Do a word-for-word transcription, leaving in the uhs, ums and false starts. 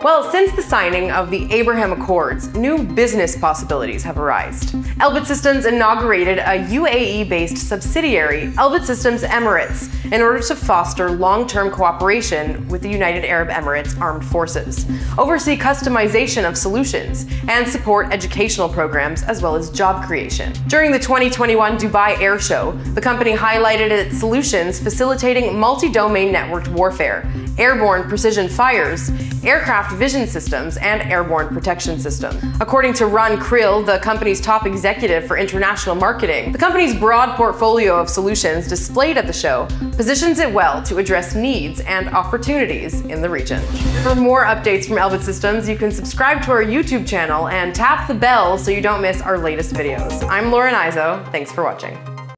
Well, since the signing of the Abraham Accords, new business possibilities have arisen. Elbit Systems inaugurated a U A E-based subsidiary, Elbit Systems Emirates, in order to foster long-term cooperation with the United Arab Emirates Armed Forces, oversee customization of solutions, and support educational programs as well as job creation. During the twenty twenty-one Dubai Air Show, the company highlighted its solutions facilitating multi-domain networked warfare, airborne precision fires, aircraft vision systems, and airborne protection systems. According to Ron Krill, the company's top executive for international marketing, the company's broad portfolio of solutions displayed at the show positions it well to address needs and opportunities in the region. For more updates from Elbit Systems, you can subscribe to our YouTube channel and tap the bell so you don't miss our latest videos. I'm Lauren Izzo. Thanks for watching.